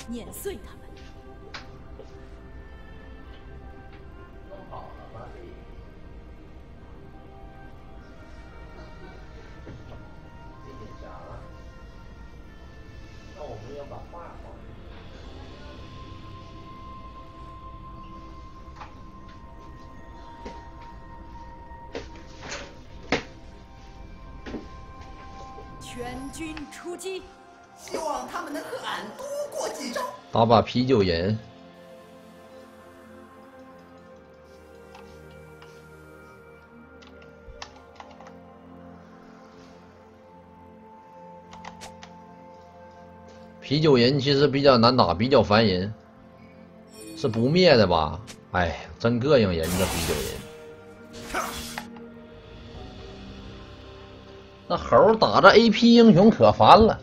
碾碎他们。全军出击！ 希望他们能和俺多过几招。 打把啤酒人。啤酒人其实比较难打，比较烦人，是不灭的吧？哎，真膈应人这啤酒人。那猴打着 AP 英雄可烦了。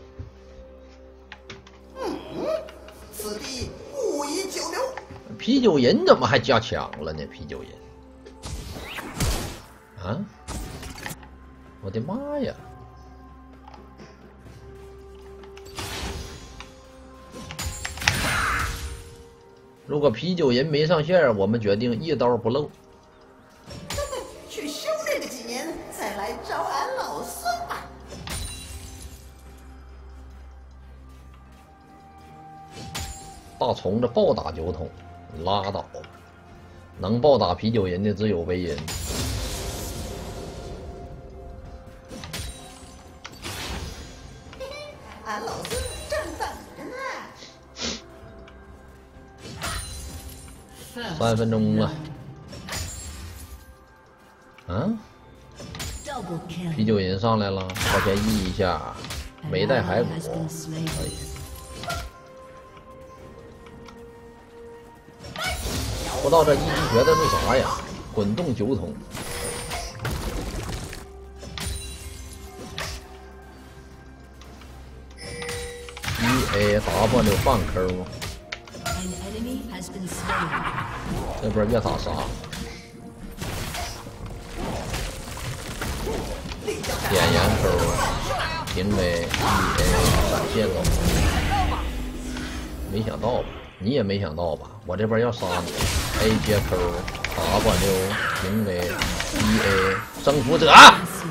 此地不宜久留。 啤酒人怎么还加强了呢？啤酒人啊！我的妈呀！如果啤酒人没上线，我们决定一刀不漏。 去修炼个几年，再来找俺老孙吧。 大虫子暴打酒桶，拉倒！能暴打啤酒人的只有为人。 俺老孙正等着呢。 3分钟了。嗯？啤酒人上来了，花钱 E 一下，没带骸骨。可以。不知道这一级学的是啥呀？滚动酒桶。EAW 放抠。这边越打啥？点燃抠，评为 EA 闪现了。没想到吧？你也没想到吧？我这边要杀你 ，A 接抠 W 评为 EA 征服者，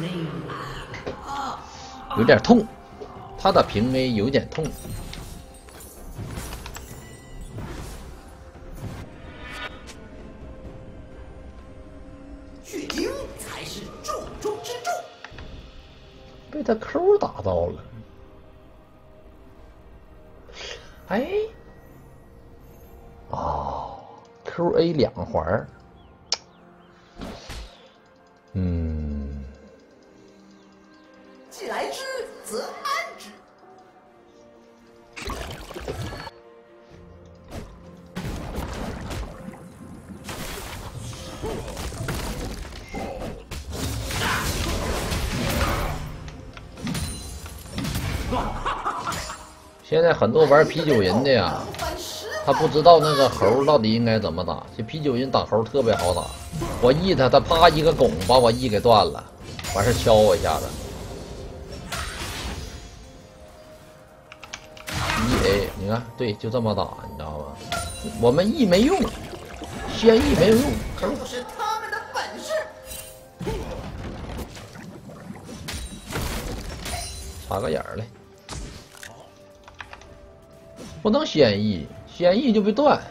有点痛，他的评 A 有点痛。 血精才是重中之重。 被他抠打到了，哎。哦 ，QA 2环， 既来之则安之。 现在很多玩啤酒人的呀，他不知道那个猴到底应该怎么打。这啤酒人打猴特别好打，我 E 他，他啪一个拱把我 E 给断了，完事敲我一下子。EA， 你看，对，就这么打，你知道吗？我们 E 没用，先 E 没有用， 这就是他们的本事。 插个眼儿来。不能先 E， 先 E 就被断，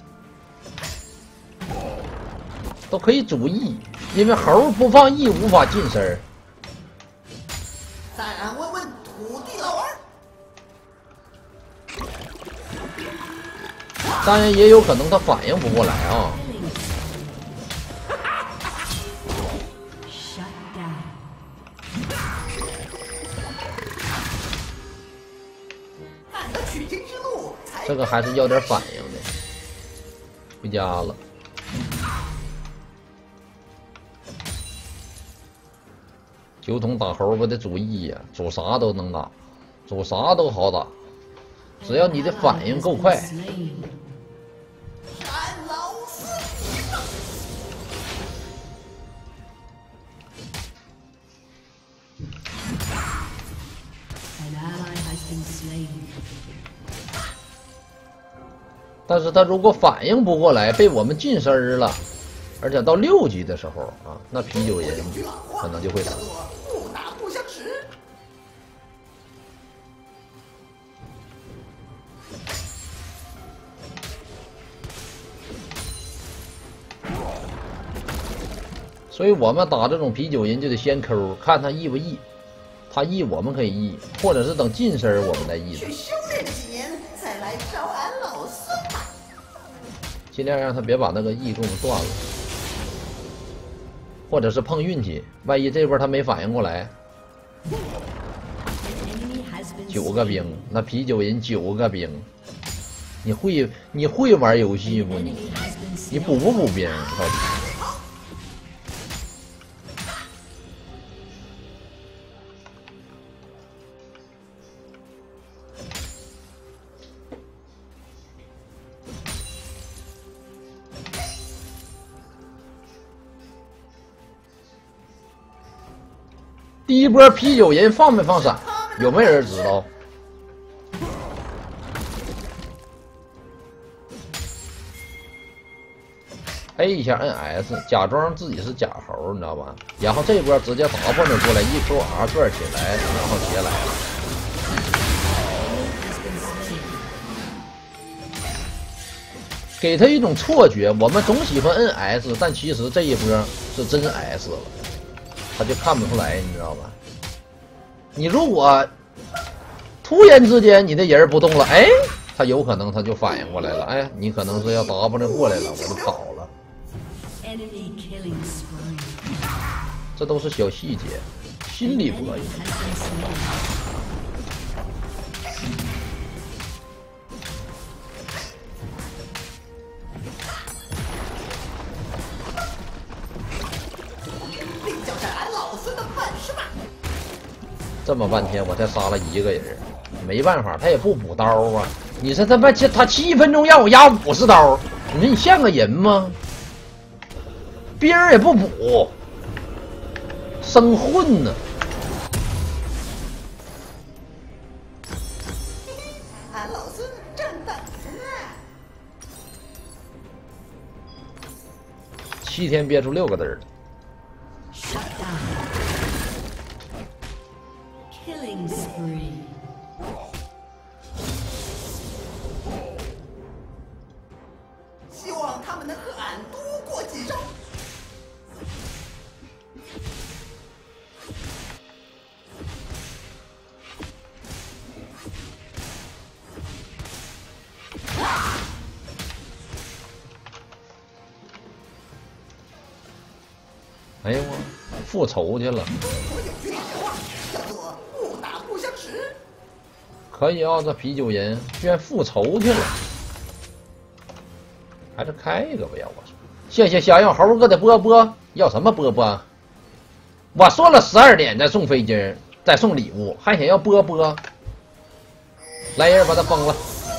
都可以主 E， 因为猴不放 E 无法近身。 再俺问问土地老儿。 当然也有可能他反应不过来啊。这个还是要点反应的。回家了。酒桶打猴不得主 E 呀，主啥都能打，主啥都好打，只要你的反应够快。 但是他如果反应不过来，被我们近身了，而且到6级的时候啊，那啤酒人可能就会死。 不打不相识。 所以我们打这种啤酒人就得先抠，看他 E 不 E， 他 E 我们可以 E， 或者是等近身我们再 E 去修炼几年，再来找俺老孙吧。 尽量让他别把那个 E 给我们断了，或者是碰运气，万一这波他没反应过来，9个兵，那啤酒人9个兵，你会玩游戏不？你补不补兵？到底？第一波啤酒人放没放闪？有没有人知道？A 一下 NS， 假装自己是假猴，你知道吧？然后这波直接 W 过来，EQR 转起来，然后劫来了。给他一种错觉，我们总喜欢 NS， 但其实这一波是真 S 了。他就看不出来，你知道吧？你如果突然之间你的人不动了，哎，他有可能他就反应过来了，哎，你可能是要 W 过来了，我就跑了。这都是小细节，心理博弈。这么半天我才杀了1个人，没办法，他也不补刀啊！你说他7分钟让我压50刀，你说你像个人吗？兵也不补，生混呢！ 俺老孙正等着呢。 7天憋出6个嘚儿。 Killing spree. 希望他们能和俺多过几招。 哎呦我复仇去了。 我有句话叫做不打不相识。 可以啊，这啤酒人居然复仇去了，还是开一个吧，要我说。谢谢小样猴哥的波波，要什么波波？我说了12点再送飞机，再送礼物，还想要波波？来人把他封了。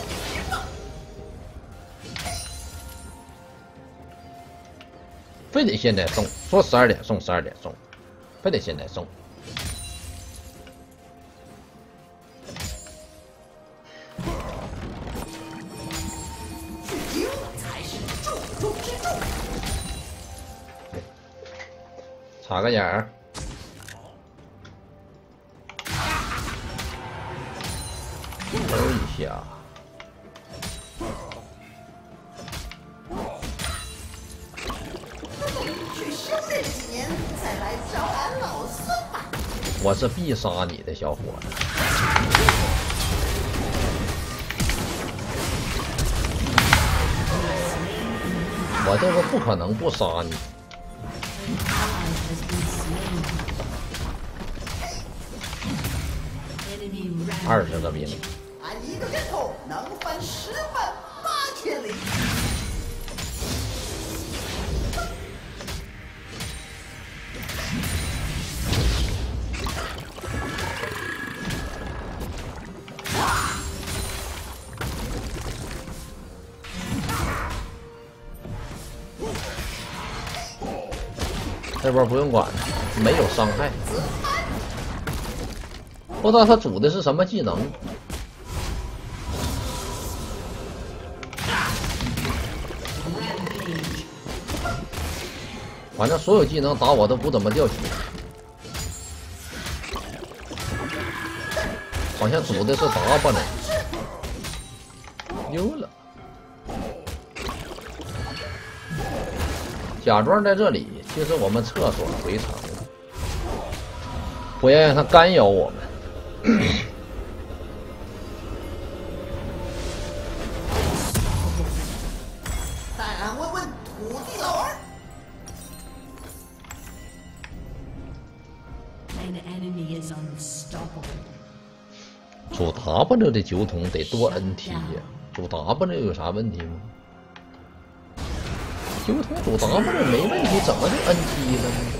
非得现在送，说12点送12点送，非得现在送。 取经才是重中之重。 插个眼儿。抽一下。 去修炼几年，再来找俺老孙吧。 我是必杀你的小伙子。我这个不可能不杀你。20个兵。 俺一个人头能翻108000里。 这波不用管，没有伤害。不知道他组的是什么技能。 反正所有技能打我都不怎么掉血，好像组的是 W 呢，溜了。假装在这里，其实我们厕所回城了，不要让他干扰我们。 但问问土地老儿。 An enemy is unstoppable. 主 W 的酒桶得多 NT 呀？主 W 有啥问题吗？酒桶主 W 没问题，怎么就 NT 了呢？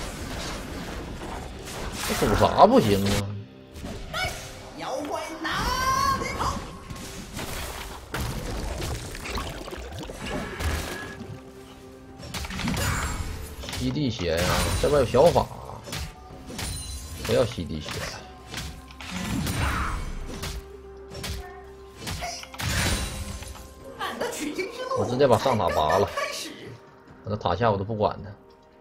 这主啥不行啊？ 妖怪哪里跑？ 吸地血呀！这边有小法，不要吸地血。 我直接把上塔拔了，我的塔下我都不管他。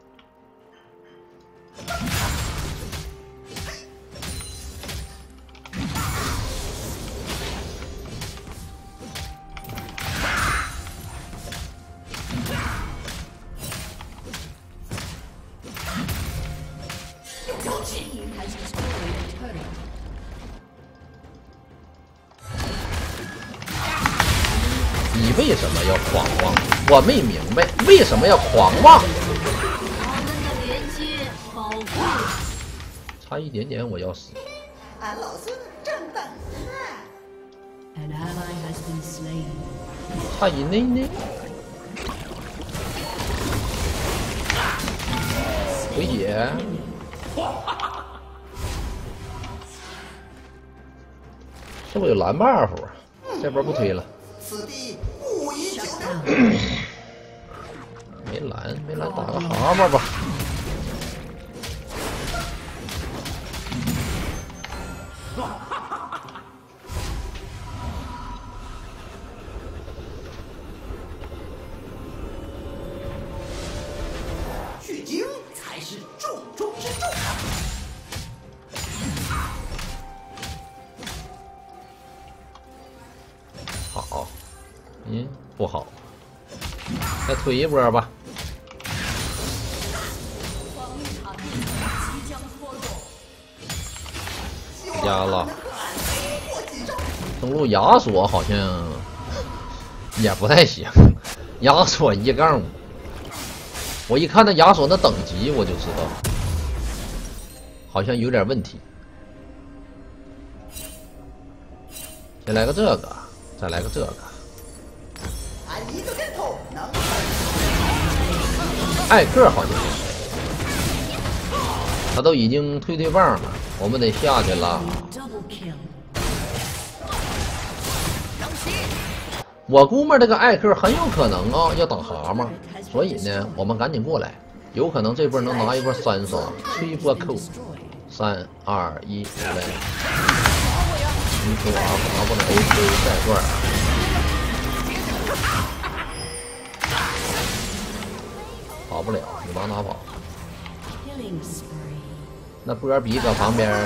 你为什么要狂妄？我没明白为什么要狂妄。差一点点我要死。 俺老孙正等看。 An ally has been slain. 差一内内。回血。是不是有蓝 buff 啊？这波不推了。 此地无饮酒留。 没蓝，打个蛤蟆吧。 取经才是重中之重啊！ 好，不好，再推一波吧。压了，登录亚索好像也不太行，亚索1-5，我一看那亚索那等级我就知道，好像有点问题。先来个这个。 再来个这个， 俺一个跟头能。 艾克好像他都已经推棒了，我们得下去了。我估摸这个艾克很有可能啊要等蛤蟆，所以呢，我们赶紧过来，有可能这波能拿一波3刷，吹波扣，3、2、1，来。 你说啊，拿不了 AK 带段，跑不了，你往哪跑？那波比搁旁边，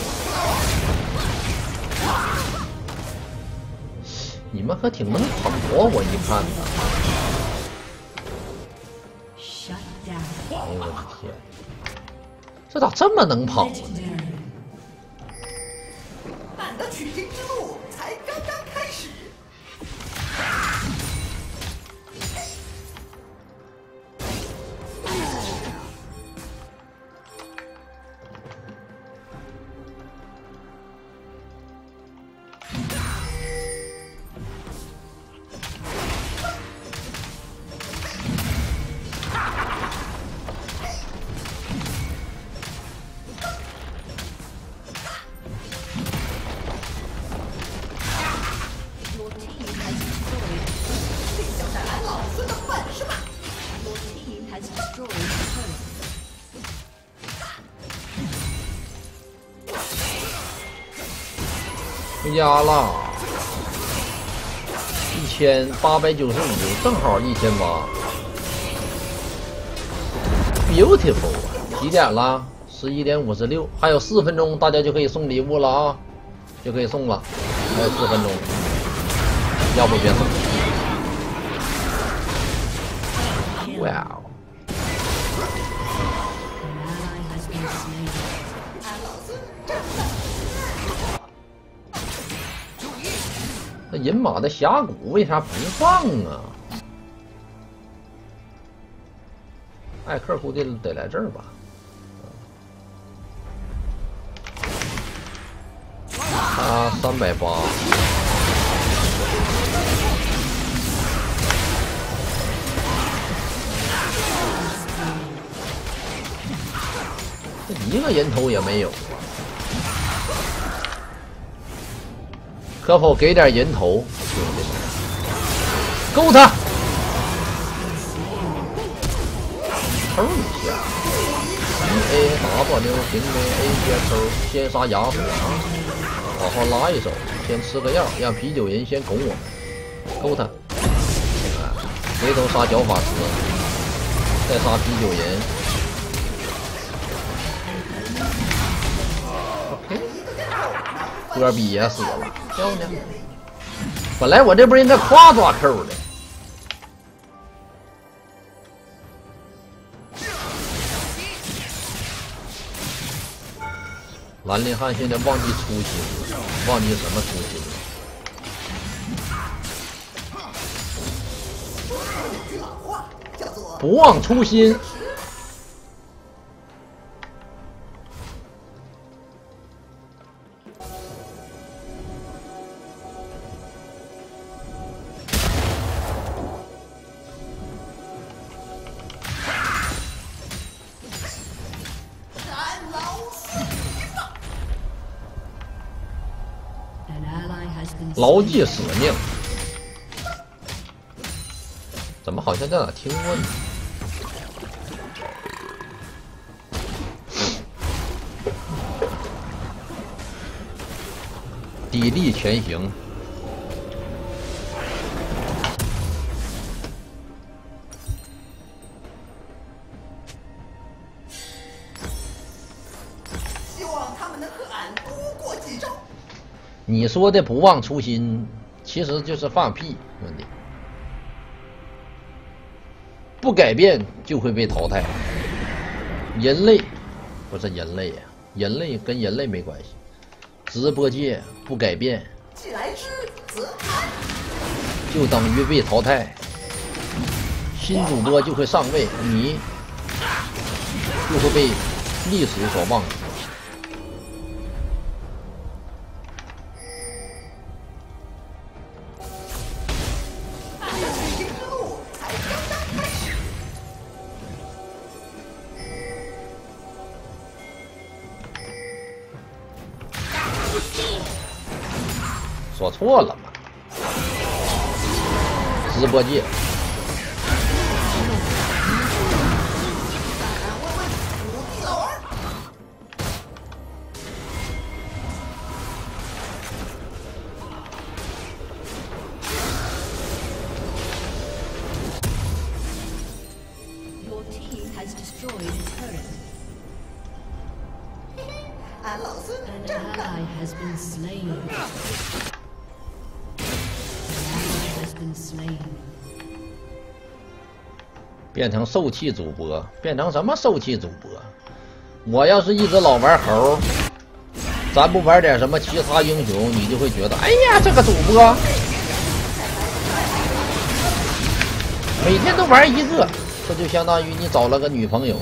你们可挺能跑啊！我一看呢，哎呦我的天，这咋这么能跑呢？ 俺的取经之路才刚刚开始。 回家了，1895，正好1800。 beautiful 啊！几点了？11:56，还有4分钟，大家就可以送礼物了啊，就可以送了，还有4分钟，要不别送。哇哦！那银马的峡谷为啥不放啊？艾克估计得来这儿吧。他380。这一个人头也没有啊！可否给点人头，兄弟们？勾他！抽一下，A W 平的 A 接抽，先杀哑火啊！好好拉一手，先吃个药，让啤酒人先拱我们，勾他！回头杀小法师，再杀啤酒人。戈比也死了，漂亮！本来我这不是应该夸抓扣的。兰陵汉现在忘记初心了，忘记什么初心了？不忘初心。牢记使命。怎么好像在哪听过呢？砥砺前行。 希望他们能和俺多过几招。 你说的不忘初心，其实就是放屁，兄弟。不改变就会被淘汰。人类不是人类呀，人类跟人类没关系。直播界不改变， 既来之则安， 就等于被淘汰。新主播就会上位，你就会被历史所忘记。说错了嘛？直播界。 俺老孙真干。 变成受气主播，变成什么受气主播？我要是一直老玩猴，咱不玩点什么其他英雄，你就会觉得，哎呀，这个主播每天都玩一个，这就相当于你找了个女朋友。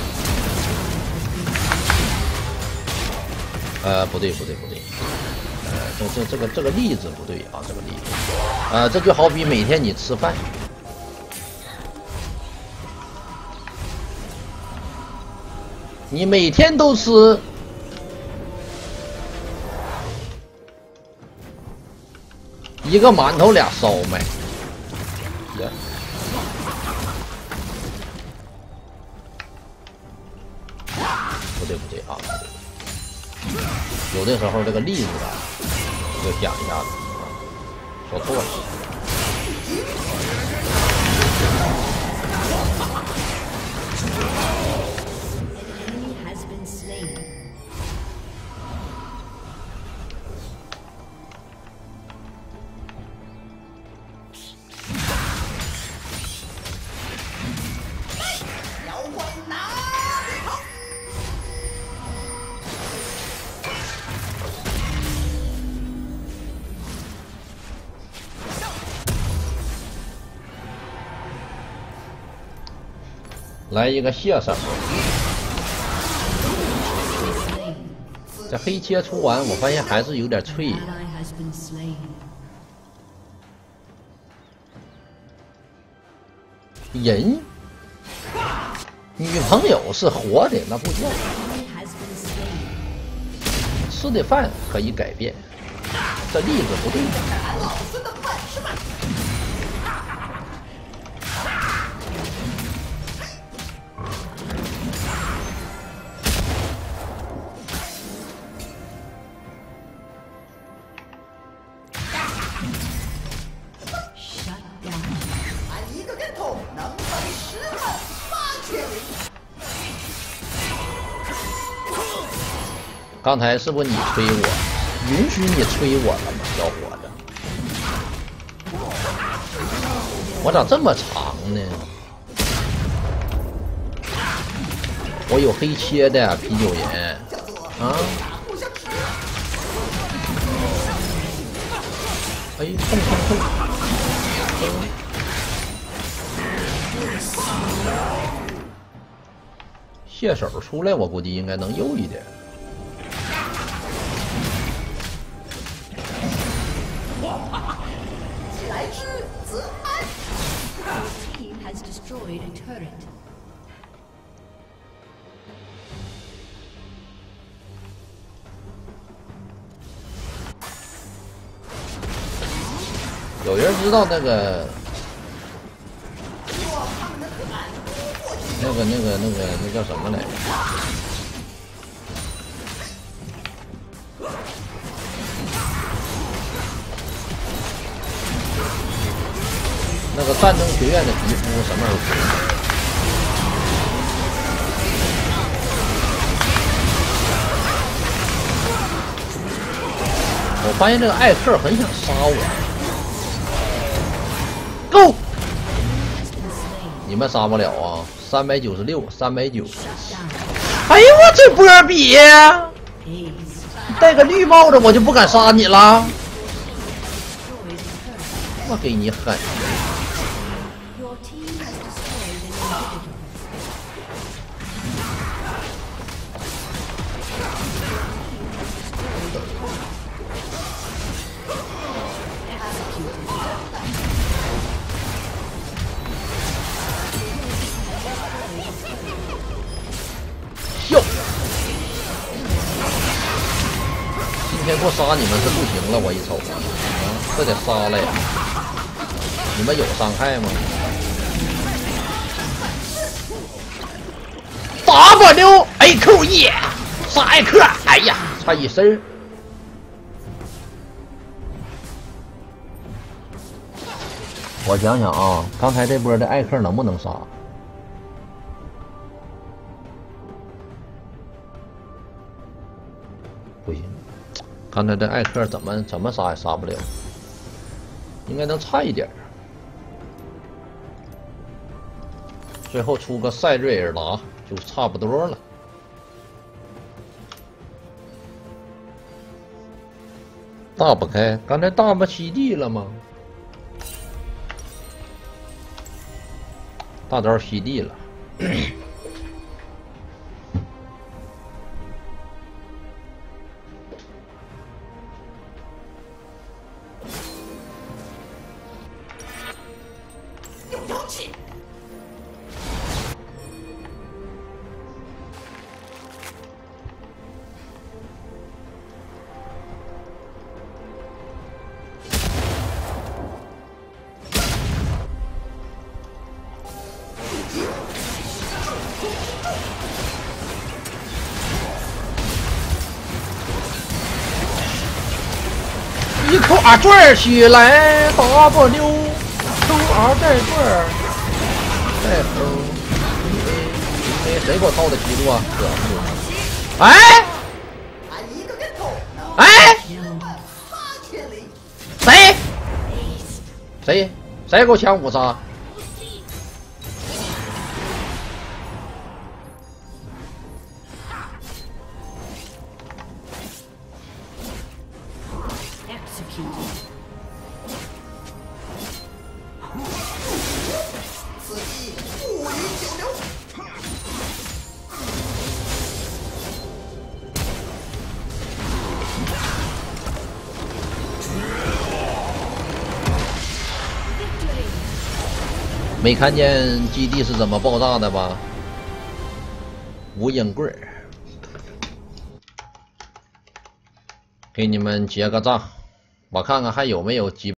不对，这个例子不对啊，这个例子，这就好比每天你吃饭。你每天都吃一个馒头俩烧麦，不对啊，有的时候这个例子啊，就讲一下子啊，说错了。 来一个蟹手。这黑切出完，我发现还是有点脆。 人，女朋友是活的，那不叫。吃的饭可以改变，这例子不对。 老孙的本事吧！一个跟头能分108000里。 刚才是不是你催我？允许你催我了吗，小伙子？我咋这么长呢？我有黑切的啤酒人啊！哎，痛痛痛！蟹手出来，我估计应该能悠一点。 来之则安。 Team has destroyed a turret. 有人知道那个那叫什么来着？那个战争学院的皮肤什么时候出？我发现这个艾克很想杀我。Go！ 你们杀不了啊！396、390。哎呦我这波比！戴个绿帽子我就不敢杀你了。我给你狠！ 哟！今天不杀你们是不行了，我一瞅啊，这得杀了呀！你们有伤害吗 ？W A Q E 杀艾克！哎呀，差一身。我想想啊，刚才这波的艾克能不能杀？ 不行，刚才这艾克怎么杀也杀不了，应该能差一点。最后出个赛瑞尔达就差不多了。大不开，刚才大不7D 了吗？大招7D 了。一口R转起来 ，W Q R 再转，再抠 A， 谁给我套的记录啊？哎，哎，谁给我抢5杀？ 此地不宜久留。 没看见基地是怎么爆炸的吧？无影棍儿，给你们结个账，我看看还有没有几。